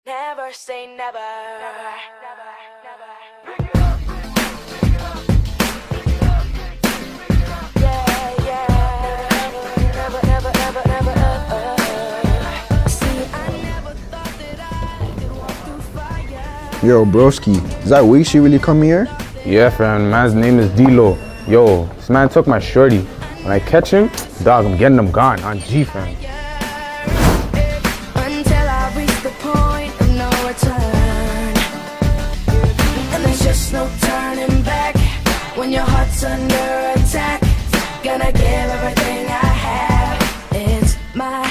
Never say never. Yo, broski, is that way she really come here? Yeah, fam. Man's name is D-Lo. Yo, this man took my shorty. When I catch him, dog, I'm getting him gone on G, fam. Until I reach the point of no return, and there's just no turning back. When your heart's under attack, gonna give everything I have. It's my